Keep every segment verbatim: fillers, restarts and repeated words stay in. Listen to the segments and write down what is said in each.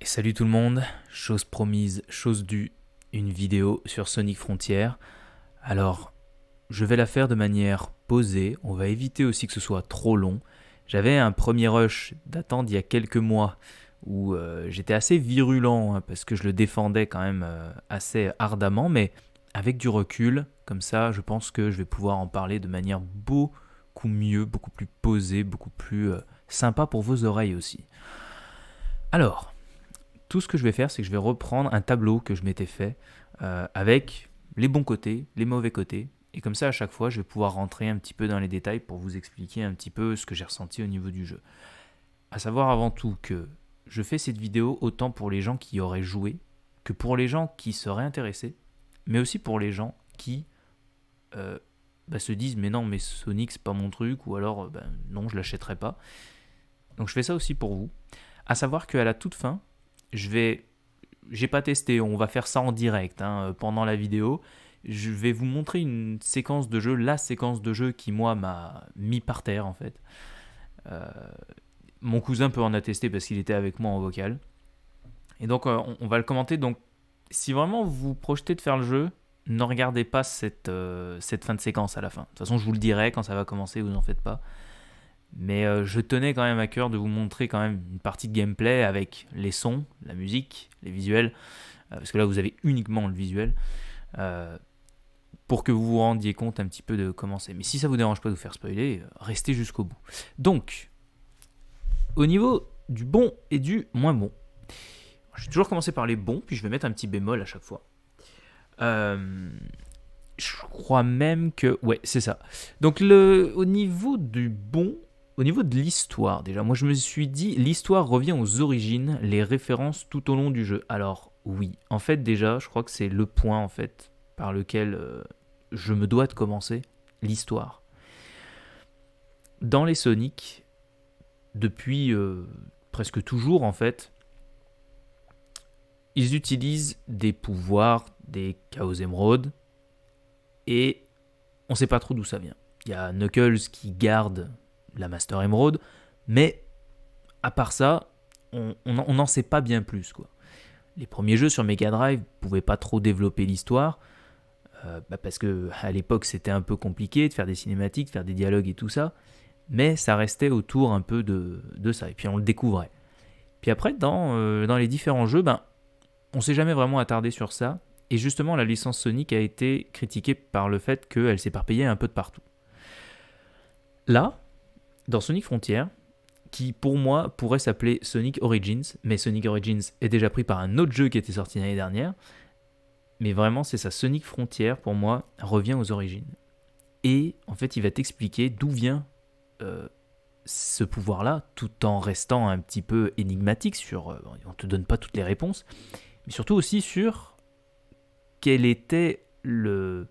Salut tout le monde, chose promise, chose due, une vidéo sur Sonic Frontier. Alors, je vais la faire de manière posée, on va éviter aussi que ce soit trop long. J'avais un premier rush datant d'il y a quelques mois où euh, j'étais assez virulent hein, parce que je le défendais quand même euh, assez ardemment, mais avec du recul, comme ça, je pense que je vais pouvoir en parler de manière beaucoup mieux, beaucoup plus posée, beaucoup plus euh, sympa pour vos oreilles aussi. Alors, tout ce que je vais faire, c'est que je vais reprendre un tableau que je m'étais fait euh, avec les bons côtés, les mauvais côtés. Et comme ça, à chaque fois, je vais pouvoir rentrer un petit peu dans les détails pour vous expliquer un petit peu ce que j'ai ressenti au niveau du jeu. À savoir avant tout que je fais cette vidéo autant pour les gens qui y auraient joué que pour les gens qui seraient intéressés, mais aussi pour les gens qui euh, bah, se disent mais non, mais Sonic c'est pas mon truc, ou alors euh, bah, non, je l'achèterai pas. Donc je fais ça aussi pour vous. À savoir qu'à la toute fin, je vais, j'ai pas testé, on va faire ça en direct hein, pendant la vidéo. Je vais vous montrer une séquence de jeu, la séquence de jeu qui moi m'a mis par terre en fait. Euh, mon cousin peut en attester parce qu'il était avec moi en vocal. Et donc euh, on, on va le commenter. Donc si vraiment vous vous projetez de faire le jeu, ne regardez pas cette, euh, cette fin de séquence à la fin. De toute façon je vous le dirai quand ça va commencer, vous n'en faites pas. Mais euh, je tenais quand même à cœur de vous montrer quand même une partie de gameplay avec les sons, la musique, les visuels, euh, parce que là vous avez uniquement le visuel, euh, pour que vous vous rendiez compte un petit peu de comment c'est. Mais si ça vous dérange pas de vous faire spoiler, euh, restez jusqu'au bout. Donc, au niveau du bon et du moins bon, je vais toujours commencer par les bons, puis je vais mettre un petit bémol à chaque fois. Euh, je crois même que... Ouais, c'est ça. Donc, le, au niveau du bon... Au niveau de l'histoire, déjà, moi je me suis dit, l'histoire revient aux origines, les références tout au long du jeu. Alors oui, en fait déjà, je crois que c'est le point en fait par lequel euh, je me dois de commencer, l'histoire. Dans les Sonic, depuis euh, presque toujours en fait, ils utilisent des pouvoirs, des Chaos Emerald, et on ne sait pas trop d'où ça vient. Il y a Knuckles qui garde la Master Emerald, mais à part ça, on n'en sait pas bien plus, quoi. Les premiers jeux sur Mega Drive ne pouvaient pas trop développer l'histoire, euh, bah parce qu'à l'époque c'était un peu compliqué de faire des cinématiques, de faire des dialogues et tout ça, mais ça restait autour un peu de, de ça, et puis on le découvrait. Puis après, dans, euh, dans les différents jeux, ben, on ne s'est jamais vraiment attardé sur ça, et justement la licence Sonic a été critiquée par le fait qu'elle s'éparpillait un peu de partout. Là, dans Sonic Frontier, qui pour moi pourrait s'appeler Sonic Origins, mais Sonic Origins est déjà pris par un autre jeu qui était sorti l'année dernière, mais vraiment c'est ça, Sonic Frontier pour moi revient aux origines. Et en fait il va t'expliquer d'où vient euh, ce pouvoir-là, tout en restant un petit peu énigmatique sur, euh, on ne te donne pas toutes les réponses, mais surtout aussi sur quel était le...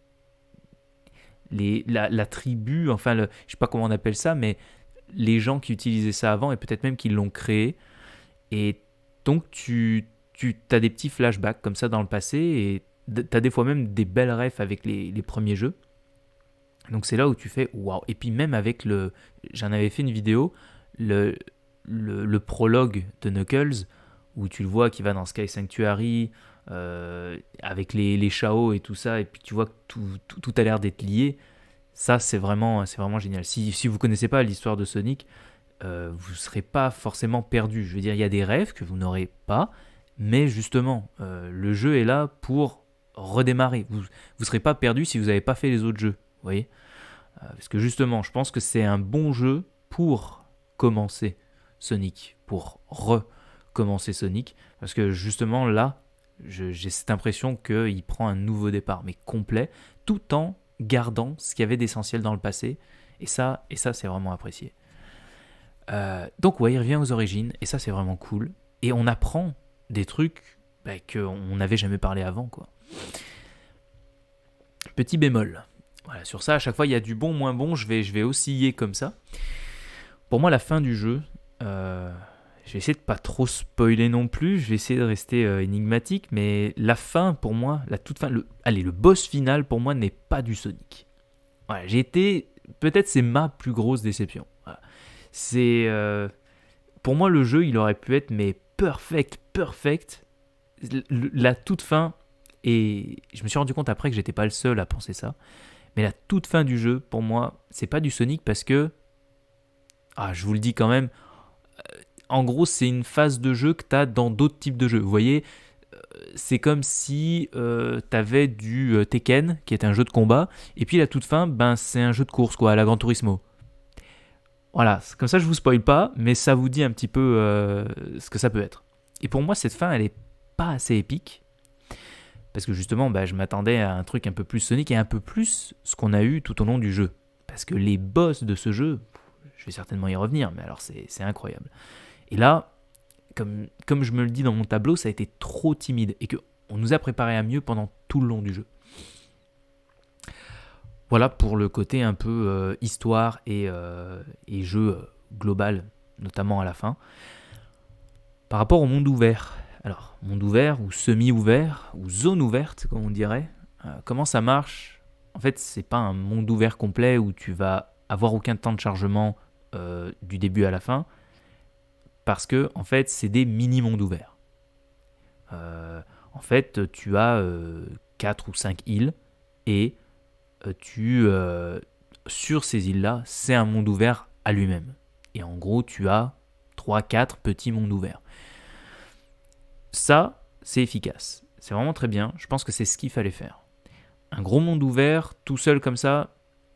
Les, la, la tribu, enfin, le, je sais pas comment on appelle ça, mais les gens qui utilisaient ça avant et peut-être même qui l'ont créé. Et donc, tu, tu as des petits flashbacks comme ça dans le passé et tu as des fois même des belles refs avec les, les premiers jeux. Donc, c'est là où tu fais waouh. Et puis, même avec le. J'en avais fait une vidéo, le, le, le prologue de Knuckles, où tu le vois qui va dans Sky Sanctuary. Euh, avec les, les Chao et tout ça, et puis tu vois que tout, tout, tout a l'air d'être lié. Ça, c'est vraiment, c'est vraiment génial. Si, si vous ne connaissez pas l'histoire de Sonic, euh, vous ne serez pas forcément perdu. Je veux dire, il y a des rêves que vous n'aurez pas, mais justement, euh, le jeu est là pour redémarrer. Vous ne serez pas perdu si vous n'avez pas fait les autres jeux. Vous voyez euh, Parce que justement, je pense que c'est un bon jeu pour commencer Sonic, pour recommencer Sonic, parce que justement, là, Je, j'ai cette impression qu'il prend un nouveau départ, mais complet, tout en gardant ce qu'il y avait d'essentiel dans le passé. Et ça, et ça c'est vraiment apprécié. Euh, donc ouais, il revient aux origines, et ça c'est vraiment cool. Et on apprend des trucs bah, qu'on n'avait jamais parlé avant, quoi. Petit bémol. Voilà, sur ça, à chaque fois, il y a du bon, moins bon, je vais, je vais osciller comme ça. Pour moi, la fin du jeu... Euh, Je vais essayer de pas trop spoiler non plus, je vais essayer de rester euh, énigmatique, mais la fin pour moi, la toute fin, le, allez, le boss final pour moi n'est pas du Sonic. Voilà, j'ai été, peut-être c'est ma plus grosse déception. Voilà. C'est, euh, pour moi le jeu il aurait pu être mais perfect, perfect. La toute fin, et je me suis rendu compte après que j'étais pas le seul à penser ça, mais la toute fin du jeu, pour moi, c'est pas du Sonic parce que, ah, je vous le dis quand même, en gros, c'est une phase de jeu que tu as dans d'autres types de jeux. Vous voyez, c'est comme si euh, tu avais du euh, Tekken, qui est un jeu de combat, et puis la toute fin, ben, c'est un jeu de course, quoi, à la Gran Turismo. Voilà, comme ça je vous spoil pas, mais ça vous dit un petit peu euh, ce que ça peut être. Et pour moi, cette fin, elle est pas assez épique, parce que justement, bah, je m'attendais à un truc un peu plus Sonic et un peu plus ce qu'on a eu tout au long du jeu. Parce que les boss de ce jeu, je vais certainement y revenir, mais alors c'est, c'est incroyable. Et là, comme, comme je me le dis dans mon tableau, ça a été trop timide et qu'on nous a préparé à mieux pendant tout le long du jeu. Voilà pour le côté un peu euh, histoire et, euh, et jeu euh, global, notamment à la fin. Par rapport au monde ouvert, alors monde ouvert ou semi-ouvert ou zone ouverte comme on dirait, euh, comment ça marche? En fait, c'est pas un monde ouvert complet où tu vas avoir aucun temps de chargement euh, du début à la fin, parce que en fait, c'est des mini-mondes ouverts. Euh, en fait, tu as euh, quatre ou cinq îles et tu, euh, sur ces îles-là, c'est un monde ouvert à lui-même. Et en gros, tu as trois quatre petits mondes ouverts. Ça, c'est efficace. C'est vraiment très bien. Je pense que c'est ce qu'il fallait faire. Un gros monde ouvert, tout seul comme ça,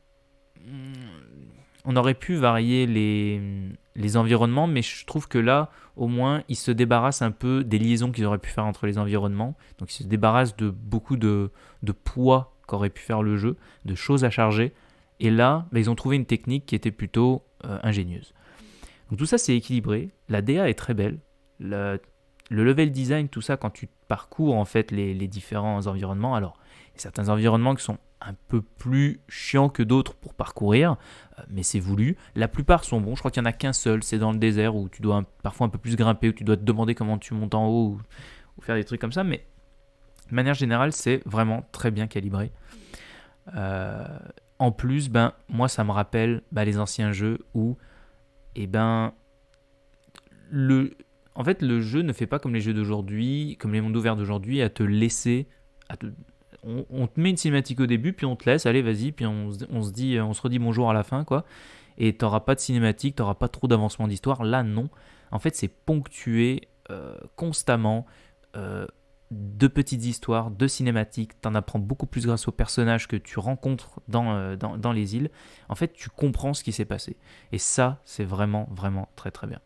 on aurait pu varier les, les environnements, mais je trouve que là, au moins, ils se débarrassent un peu des liaisons qu'ils auraient pu faire entre les environnements. Donc, ils se débarrassent de beaucoup de, de poids qu'aurait pu faire le jeu, de choses à charger. Et là, bah, ils ont trouvé une technique qui était plutôt euh, ingénieuse. Donc tout ça, c'est équilibré. La D A est très belle. La, le level design, tout ça, quand tu parcours en fait les, les différents environnements, alors il y a certains environnements qui sont un peu plus chiants que d'autres pour parcourir, euh, mais c'est voulu. La plupart sont bons. Je crois qu'il n'y en a qu'un seul. C'est dans le désert où tu dois un, parfois un peu plus grimper, où tu dois te demander comment tu montes en haut ou, ou faire des trucs comme ça. Mais de manière générale, c'est vraiment très bien calibré. Euh, en plus, ben, moi, ça me rappelle ben, les anciens jeux où, eh ben, le, en fait, le jeu ne fait pas comme les jeux d'aujourd'hui, comme les mondes ouverts d'aujourd'hui, à te laisser. À te, on, on te met une cinématique au début, puis on te laisse, allez, vas-y, puis on, on se dit, on se redit bonjour à la fin, quoi. Et t'auras pas de cinématique, t'auras pas trop d'avancement d'histoire. Là, non. En fait, c'est ponctué euh, constamment. Euh, de petites histoires, de cinématiques, t'en apprends beaucoup plus grâce aux personnages que tu rencontres dans, euh, dans, dans les îles. En fait, tu comprends ce qui s'est passé. Et ça, c'est vraiment, vraiment très, très bien.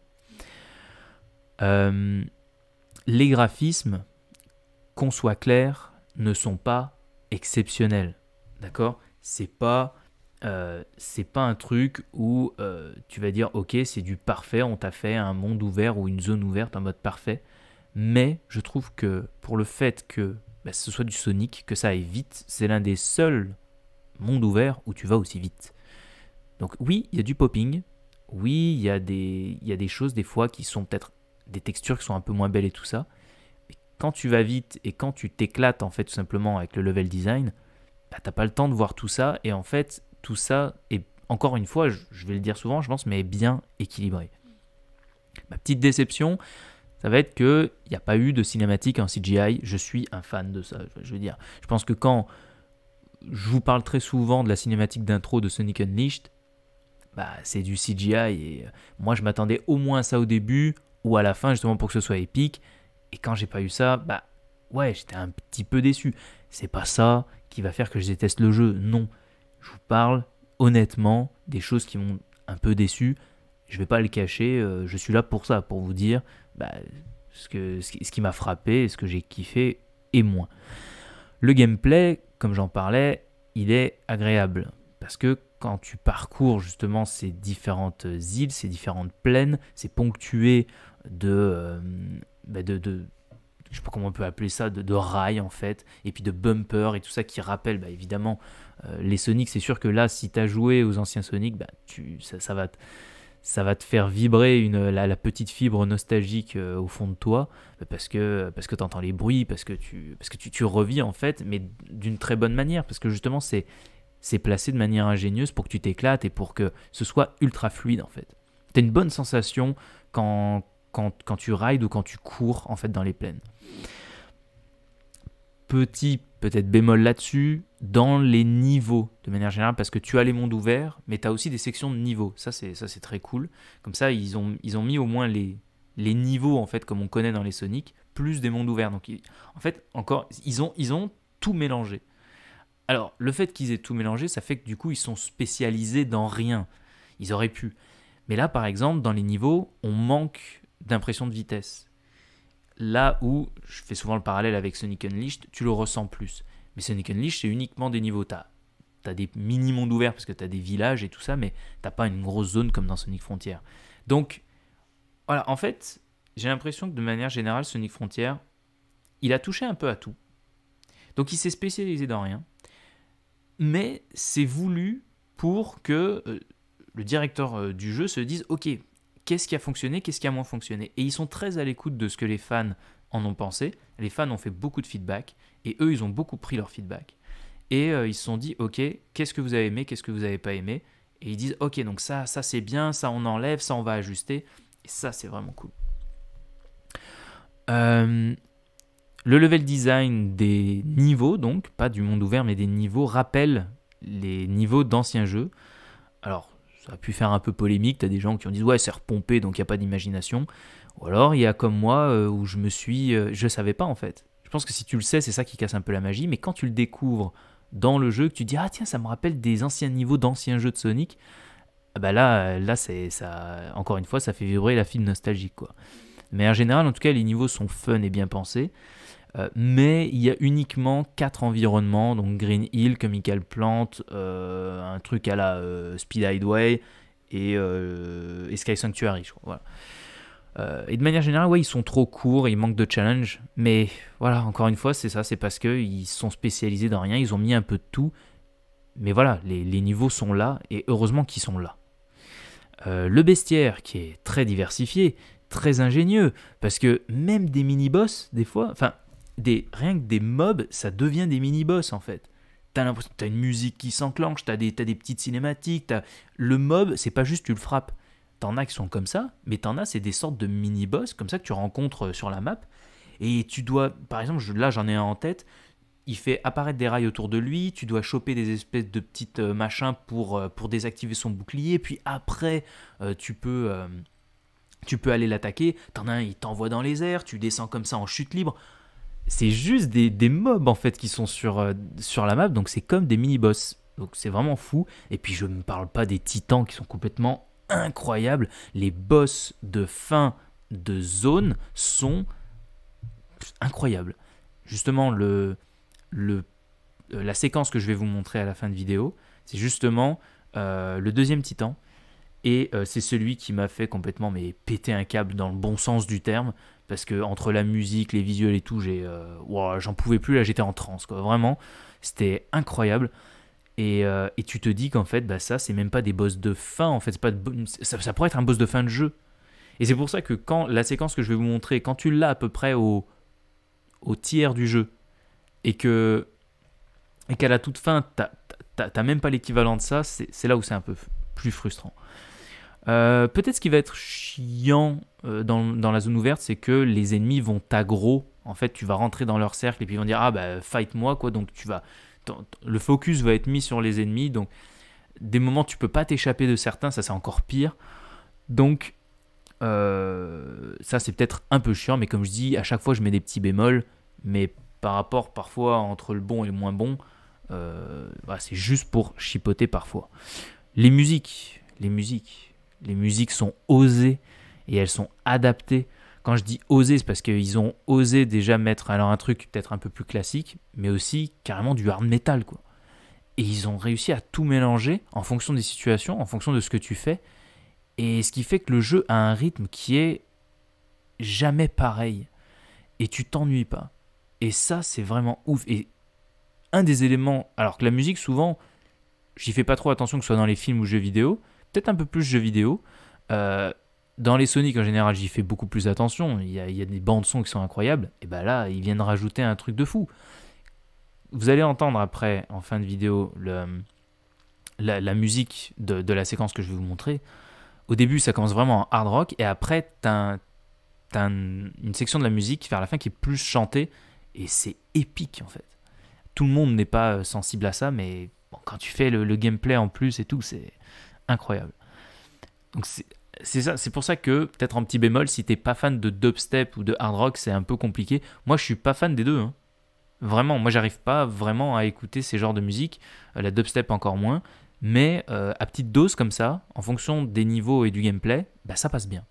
Euh, les graphismes, qu'on soit clair, ne sont pas exceptionnels. D'accord ? C'est pas, euh, c'est pas un truc où euh, tu vas dire, ok, c'est du parfait, on t'a fait un monde ouvert ou une zone ouverte en mode parfait. Mais je trouve que pour le fait que bah, ce soit du Sonic, que ça aille vite, c'est l'un des seuls mondes ouverts où tu vas aussi vite. Donc oui, il y a du popping, oui, il y a des, il y a des choses des fois qui sont peut-être des textures qui sont un peu moins belles et tout ça. Mais quand tu vas vite et quand tu t'éclates en fait tout simplement avec le level design, bah, t'as pas le temps de voir tout ça. Et en fait, tout ça est, encore une fois, je, je vais le dire souvent, je pense, mais bien équilibré. Ma petite déception, ça va être qu'il n'y a pas eu de cinématique en C G I. Je suis un fan de ça. Je veux dire, je pense que quand je vous parle très souvent de la cinématique d'intro de Sonic Unleashed, bah, c'est du C G I. Et moi, je m'attendais au moins à ça au début ou à la fin, justement pour que ce soit épique. Et quand j'ai pas eu ça, bah ouais, j'étais un petit peu déçu. C'est pas ça qui va faire que je déteste le jeu. Non. Je vous parle honnêtement des choses qui m'ont un peu déçu. Je vais pas le cacher. Euh, je suis là pour ça, pour vous dire. Bah, ce, que, ce, qui, ce qui m'a frappé, ce que j'ai kiffé et moins. Le gameplay, comme j'en parlais, il est agréable parce que quand tu parcours justement ces différentes îles, ces différentes plaines, c'est ponctué de, euh, bah de, de je sais pas comment on peut appeler ça, de, de rails en fait, et puis de bumpers et tout ça qui rappelle bah, évidemment euh, les Sonic. C'est sûr que là, si tu as joué aux anciens Sonic, bah, tu, ça, ça va te ça va te faire vibrer une, la, la petite fibre nostalgique euh, au fond de toi, parce que, parce que tu entends les bruits, parce que, tu, parce que tu, tu revis en fait, mais d'une très bonne manière, parce que justement c'est, c'est placé de manière ingénieuse pour que tu t'éclates et pour que ce soit ultra fluide en fait. Tu as une bonne sensation quand, quand, quand tu rides ou quand tu cours en fait dans les plaines. Petit peut-être bémol là-dessus, dans les niveaux de manière générale, parce que tu as les mondes ouverts, mais tu as aussi des sections de niveaux. Ça c'est, ça, c'est très cool. Comme ça, ils ont, ils ont mis au moins les, les niveaux, en fait, comme on connaît dans les Sonic, plus des mondes ouverts. Donc, ils, en fait, encore, ils ont, ils ont tout mélangé. Alors, le fait qu'ils aient tout mélangé, ça fait que du coup, ils sont spécialisés dans rien. Ils auraient pu. Mais là, par exemple, dans les niveaux, on manque d'impression de vitesse. Là où, je fais souvent le parallèle avec Sonic Unleashed, tu le ressens plus. Mais Sonic Unleashed, c'est uniquement des niveaux. Tu as des mini-mondes ouverts parce que tu as des villages et tout ça, mais tu n'as pas une grosse zone comme dans Sonic Frontier. Donc, voilà, en fait, j'ai l'impression que de manière générale, Sonic Frontier, il a touché un peu à tout. Donc, il s'est spécialisé dans rien. Mais c'est voulu pour que euh, le directeur euh, du jeu se dise « Ok, qu'est-ce qui a fonctionné, qu'est-ce qui a moins fonctionné ?» Et ils sont très à l'écoute de ce que les fans en ont pensé. Les fans ont fait beaucoup de feedback et eux, ils ont beaucoup pris leur feedback. Et euh, ils se sont dit « Ok, qu'est-ce que vous avez aimé, qu'est-ce que vous n'avez pas aimé ?» Et ils disent « Ok, donc ça, ça c'est bien, ça on enlève, ça on va ajuster. » Et ça, c'est vraiment cool. Euh, le level design des niveaux, donc, pas du monde ouvert, mais des niveaux, rappelle les niveaux d'anciens jeux. Alors, ça a pu faire un peu polémique, tu as des gens qui ont dit « Ouais, c'est repompé, donc il n'y a pas d'imagination. » Ou alors, il y a comme moi, euh, où je me suis... Euh, je ne savais pas, en fait. Je pense que si tu le sais, c'est ça qui casse un peu la magie, mais quand tu le découvres dans le jeu, que tu dis « Ah tiens, ça me rappelle des anciens niveaux d'anciens jeux de Sonic », bah là, là c'est, ça, encore une fois, ça fait vibrer la fibre nostalgique, quoi. Mais en général, en tout cas, les niveaux sont fun et bien pensés. Euh, mais il y a uniquement quatre environnements, donc Green Hill, Chemical Plant, euh, un truc à la euh, Speed Highway et, euh, et Sky Sanctuary, je crois. Voilà. Euh, et de manière générale, ouais, ils sont trop courts, ils manquent de challenge. Mais voilà, encore une fois, c'est ça, c'est parce qu'ils sont spécialisés dans rien, ils ont mis un peu de tout. Mais voilà, les, les niveaux sont là, et heureusement qu'ils sont là. Euh, le bestiaire qui est très diversifié, très ingénieux, parce que même des mini-boss, des fois, enfin, des, rien que des mobs, ça devient des mini-boss en fait. T'as l'impression que t'as une musique qui s'enclenche, t'as des, t'as des petites cinématiques, t'as... le mob, c'est pas juste tu le frappes. T'en as qui sont comme ça, mais t'en as, c'est des sortes de mini-boss, comme ça que tu rencontres sur la map, et tu dois, par exemple, là j'en ai un en tête, il fait apparaître des rails autour de lui, tu dois choper des espèces de petites euh, machins pour, euh, pour désactiver son bouclier, puis après, euh, tu, peux, euh, tu peux aller l'attaquer, t'en as un, il t'envoie dans les airs, tu descends comme ça en chute libre. C'est juste des, des mobs en fait qui sont sur, euh, sur la map, donc c'est comme des mini-boss. Donc c'est vraiment fou. Et puis je ne parle pas des titans qui sont complètement incroyables. Les boss de fin de zone sont incroyables. Justement, le... Le, euh, la séquence que je vais vous montrer à la fin de vidéo, c'est justement euh, le deuxième titan, et euh, c'est celui qui m'a fait complètement mais, péter un câble dans le bon sens du terme, parce que entre la musique, les visuels et tout, j'ai, euh, wow, j'en pouvais plus, là j'étais en transe, quoi. Vraiment, c'était incroyable, et, euh, et tu te dis qu'en fait, bah, ça c'est même pas des boss de fin, en fait, c'est pas de, ça, ça pourrait être un boss de fin de jeu, et c'est pour ça que quand la séquence que je vais vous montrer, quand tu l'as à peu près au, au tiers du jeu, et que et qu'à la toute fin, t'as, t'as, t'as même pas l'équivalent de ça, c'est, c'est là où c'est un peu f- plus frustrant. Euh, peut-être ce qui va être chiant euh, dans, dans la zone ouverte, c'est que les ennemis vont t'aggro. En fait, tu vas rentrer dans leur cercle et puis ils vont dire ah bah fight moi quoi. Donc tu vas, ton- le focus va être mis sur les ennemis. Donc des moments tu peux pas t'échapper de certains, ça c'est encore pire. Donc euh, ça c'est peut-être un peu chiant, mais comme je dis, à chaque fois je mets des petits bémols, mais par rapport parfois entre le bon et le moins bon, euh, bah, c'est juste pour chipoter parfois. Les musiques, les musiques, les musiques sont osées et elles sont adaptées. Quand je dis osées, c'est parce qu'ils ont osé déjà mettre alors un truc peut-être un peu plus classique, mais aussi carrément du hard metal, quoi. Et ils ont réussi à tout mélanger en fonction des situations, en fonction de ce que tu fais, et ce qui fait que le jeu a un rythme qui est jamais pareil, et tu t'ennuies pas. Et ça, c'est vraiment ouf. Et un des éléments... Alors que la musique, souvent, j'y fais pas trop attention que ce soit dans les films ou jeux vidéo. Peut-être un peu plus jeux vidéo. Euh, dans les Sonic, en général, j'y fais beaucoup plus attention. Il y a, il y a des bandes-sons qui sont incroyables. Et ben là, ils viennent rajouter un truc de fou. Vous allez entendre après, en fin de vidéo, le, la, la musique de, de la séquence que je vais vous montrer. Au début, ça commence vraiment en hard rock. Et après, t'as un, t'as un, une section de la musique vers la fin qui est plus chantée, et c'est épique en fait. Tout le monde n'est pas sensible à ça, mais bon, quand tu fais le, le gameplay en plus et tout, c'est incroyable. Donc c'est, c'est ça, c'est pour ça que, peut-être en petit bémol, si t'es pas fan de dubstep ou de hard rock, c'est un peu compliqué. Moi, je suis pas fan des deux, hein. Vraiment, moi j'arrive pas vraiment à écouter ces genres de musique, euh, la dubstep encore moins, mais euh, à petite dose comme ça, en fonction des niveaux et du gameplay, bah, ça passe bien.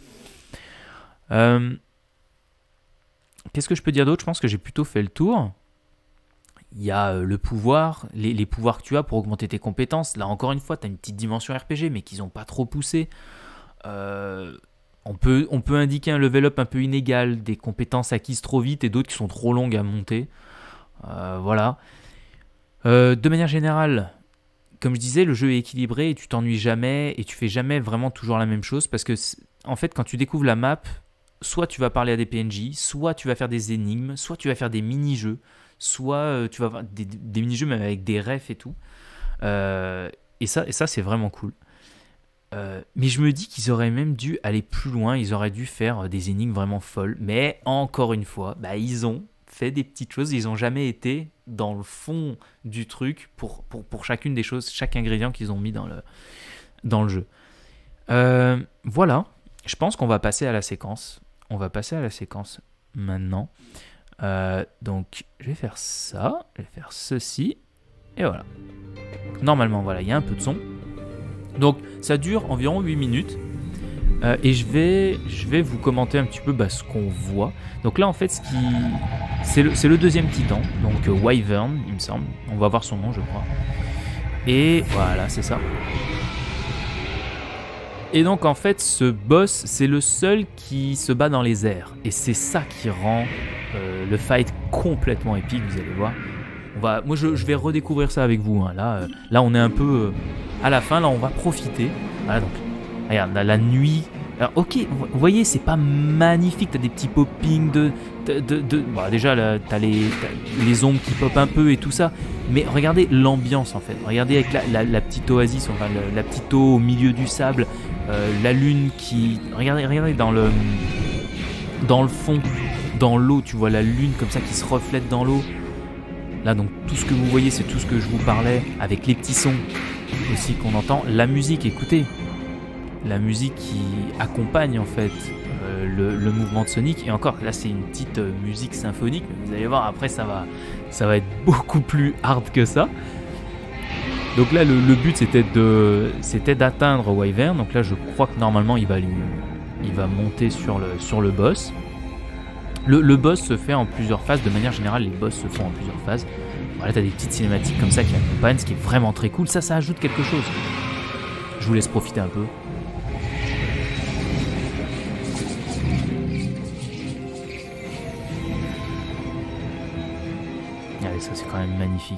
Euh, qu'est-ce que je peux dire d'autre? Je pense que j'ai plutôt fait le tour. Il y a euh, le pouvoir, les, les pouvoirs que tu as pour augmenter tes compétences. Là encore une fois, tu as une petite dimension R P G, mais qu'ils n'ont pas trop poussé. Euh, on, peut, on peut indiquer un level up un peu inégal, des compétences acquises trop vite et d'autres qui sont trop longues à monter. Euh, voilà. Euh, de manière générale, comme je disais, le jeu est équilibré et tu t'ennuies jamais et tu fais jamais vraiment toujours la même chose parce que, en fait, quand tu découvres la map, soit tu vas parler à des P N J, soit tu vas faire des énigmes, soit tu vas faire des mini-jeux, soit euh, tu vas avoir des, des mini-jeux même avec des refs et tout. Euh, et ça, et ça c'est vraiment cool. Euh, mais je me dis qu'ils auraient même dû aller plus loin, ils auraient dû faire des énigmes vraiment folles. Mais encore une fois, bah, ils ont fait des petites choses, ils n'ont jamais été dans le fond du truc pour, pour, pour chacune des choses, chaque ingrédient qu'ils ont mis dans le, dans le jeu. Euh, voilà, je pense qu'on va passer à la séquence. On va passer à la séquence maintenant. Euh, donc, je vais faire ça, je vais faire ceci, et voilà. Normalement, voilà, il y a un peu de son. Donc, ça dure environ huit minutes. Euh, et je vais, je vais vous commenter un petit peu bah, ce qu'on voit. Donc là, en fait, ce qui... c'est le, c'est le deuxième titan, donc euh, Wyvern, il me semble. On va voir son nom, je crois. Et voilà, c'est ça. Et donc, en fait, ce boss, c'est le seul qui se bat dans les airs. Et c'est ça qui rend euh, le fight complètement épique, vous allez voir. On va, moi, je, je vais redécouvrir ça avec vous. Hein. Là, euh, là, on est un peu... Euh, à la fin, là, on va profiter. Voilà, donc, regarde, la, la nuit. Alors, ok, vous voyez, c'est pas magnifique. T'as des petits poppings de... de, de, de... Bon, déjà, là, t'as les, t'as les ombres qui popent un peu et tout ça. Mais regardez l'ambiance, en fait. Regardez avec la, la, la petite oasis, enfin, la, la petite eau au milieu du sable. Euh, la lune qui... Regardez, regardez dans le... Dans le fond, dans l'eau, tu vois la lune comme ça qui se reflète dans l'eau. Là, donc, tout ce que vous voyez, c'est tout ce que je vous parlais. Avec les petits sons aussi qu'on entend. La musique, écoutez. La musique qui accompagne en fait euh, le, le mouvement de Sonic. Et encore, là c'est une petite euh, musique symphonique. Mais vous allez voir, après ça va, ça va être beaucoup plus hard que ça. Donc là, le, le but c'était de, c'était d'atteindre Wyvern. Donc là, je crois que normalement il va, lui, il va monter sur le, sur le boss. Le, le boss se fait en plusieurs phases. De manière générale, les boss se font en plusieurs phases. Voilà, t'as des petites cinématiques comme ça qui accompagnent, ce qui est vraiment très cool. Ça, ça ajoute quelque chose. Je vous laisse profiter un peu. Allez, ça c'est quand même magnifique.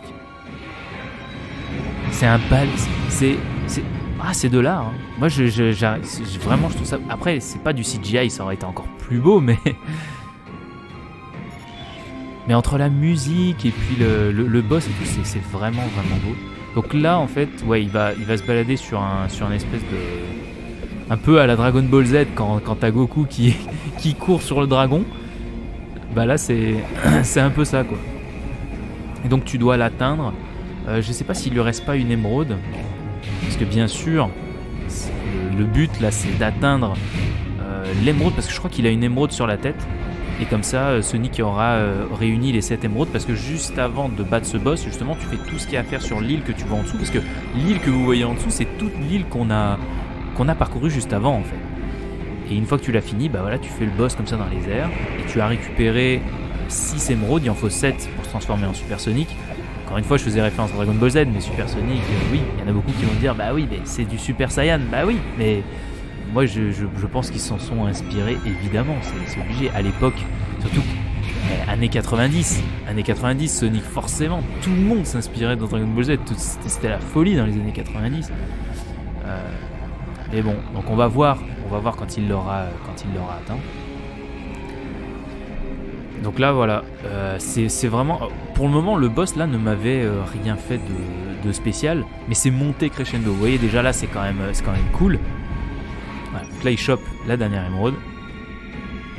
C'est un bal, c'est, c'est, ah c'est de l'art. Hein. Moi, je, je, je, vraiment, je trouve ça. Après, c'est pas du C G I, ça aurait été encore plus beau, mais. Mais entre la musique et puis le, le, le boss et tout, c'est, c'est vraiment vraiment beau. Donc là, en fait, ouais, il va, il va se balader sur un, sur une espèce de, un peu à la Dragon Ball Z quand, quand t'as Goku qui, qui court sur le dragon. Bah là, c'est, c'est un peu ça, quoi. Et donc tu dois l'atteindre. Euh, je sais pas s'il lui reste pas une émeraude, parce que bien sûr, le, le but là, c'est d'atteindre euh, l'émeraude, parce que je crois qu'il a une émeraude sur la tête. Et comme ça, Sonic aura euh, réuni les sept émeraudes, parce que juste avant de battre ce boss, justement, tu fais tout ce qu'il y a à faire sur l'île que tu vois en dessous, parce que l'île que vous voyez en dessous, c'est toute l'île qu'on a, qu'on a parcourue juste avant, en fait. Et une fois que tu l'as fini, bah voilà, tu fais le boss comme ça dans les airs, et tu as récupéré six émeraudes, il en faut sept pour se transformer en Super Sonic. Encore une fois, je faisais référence à Dragon Ball Z, mais Super Sonic, euh, oui, il y en a beaucoup qui vont dire, bah oui, mais c'est du Super Saiyan, bah oui, mais... Moi, je, je, je pense qu'ils s'en sont inspirés, évidemment, c'est, c'est obligé. À l'époque, surtout, eh, années quatre-vingt-dix, années quatre-vingt-dix, Sonic, forcément, tout le monde s'inspirait dans Dragon Ball Z. Tout, c'était, c'était la folie dans les années quatre-vingt-dix. Euh, mais bon, donc on va voir, on va voir quand il l'aura, quand il l'aura atteint. Donc là, voilà, euh, c'est, c'est vraiment... Pour le moment, le boss, là, ne m'avait euh, rien fait de, de spécial, mais c'est monté crescendo. Vous voyez, déjà là, c'est quand même, c'est quand même cool. Voilà, donc là il chope la dernière émeraude.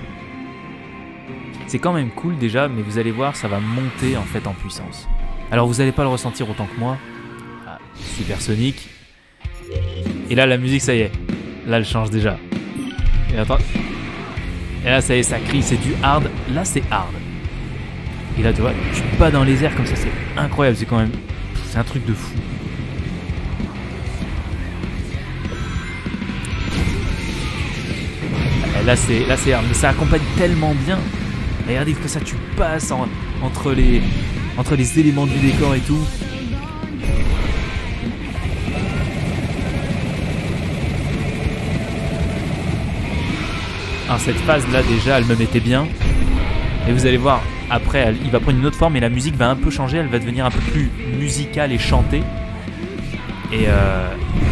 C'est quand même cool déjà, mais vous allez voir, ça va monter en fait en puissance. Alors vous n'allez pas le ressentir autant que moi. Ah, Supersonic. Et là, la musique, ça y est. Là, elle change déjà. Et attends. Et là, ça y est, ça crie, c'est du hard. Là, c'est hard. Et là, tu vois, tu bats dans les airs comme ça, c'est incroyable. C'est quand même... C'est un truc de fou. Et là, c'est là, c'est hard. Mais ça accompagne tellement bien. Et regardez que ça, tu passes en, entre, les, entre les éléments du décor et tout. Alors cette phase là déjà elle me mettait bien. Et vous allez voir après elle, il va prendre une autre forme et la musique va un peu changer. Elle va devenir un peu plus musicale et chantée. Et, euh,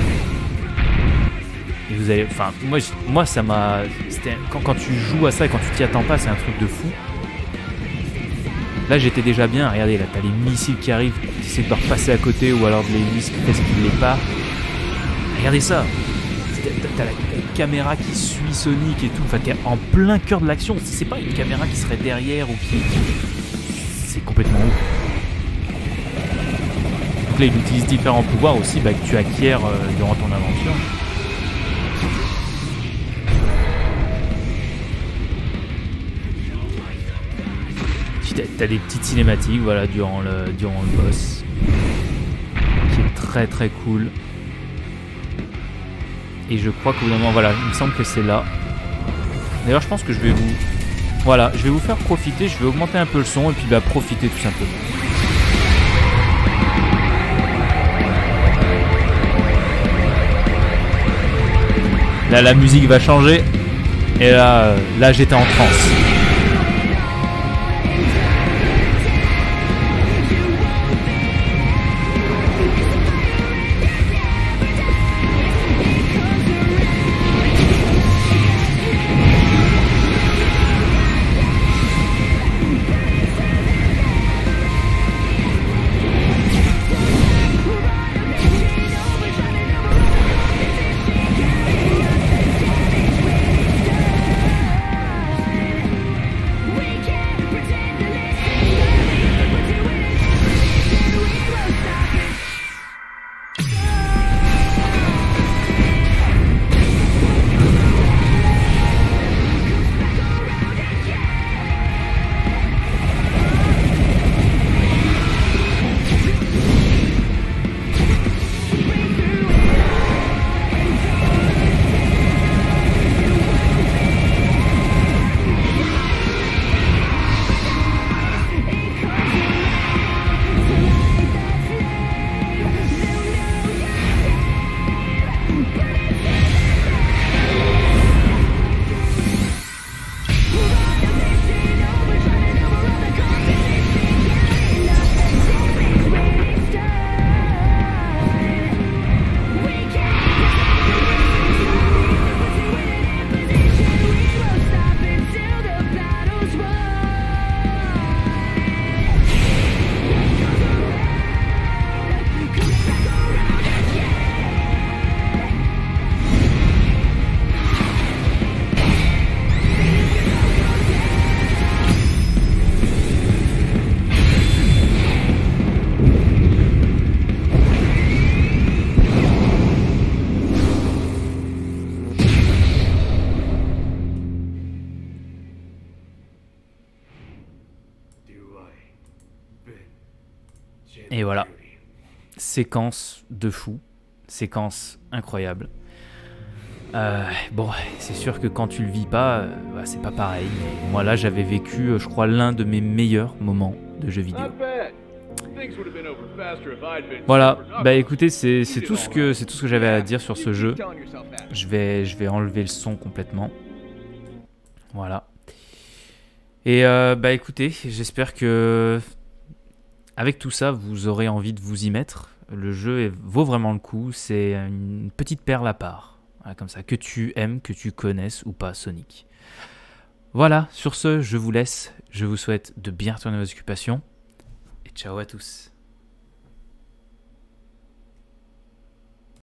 et vous allez... Enfin moi, moi ça m'a... Quand, quand tu joues à ça et quand tu t'y attends pas, c'est un truc de fou. Là j'étais déjà bien. Regardez là t'as les missiles qui arrivent. Tu essaies de leur passer à côté ou alors de les missiles parce qu'ils les pas. Regardez ça. T'as la caméra qui suit Sonic et tout, enfin t'es en plein cœur de l'action. Si c'est pas une caméra qui serait derrière ou qui... C'est complètement ouf. Donc là il utilise différents pouvoirs aussi bah, que tu acquiers euh, durant ton aventure. T'as des petites cinématiques voilà, durant, le, durant le boss. Qui est très très cool. Et je crois qu'au bout d'un moment, voilà, il me semble que c'est là. D'ailleurs, je pense que je vais vous... Voilà, je vais vous faire profiter, je vais augmenter un peu le son et puis bah, profiter tout simplement. Là, la musique va changer. Et là, euh, là j'étais en transe. Et voilà, séquence de fou, séquence incroyable. Euh, bon, c'est sûr que quand tu le vis pas, euh, bah, c'est pas pareil. Mais moi là, j'avais vécu, euh, je crois, l'un de mes meilleurs moments de jeux vidéo. Voilà, bah écoutez, c'est tout ce que c'est tout ce que j'avais à dire sur ce jeu. Je vais, je vais enlever le son complètement. Voilà. Et euh, bah écoutez, j'espère que avec tout ça, vous aurez envie de vous y mettre. Le jeu vaut vraiment le coup. C'est une petite perle à part. Voilà, comme ça, que tu aimes, que tu connaisses ou pas Sonic. Voilà, sur ce, je vous laisse. Je vous souhaite de bien retourner à vos occupations. Et ciao à tous.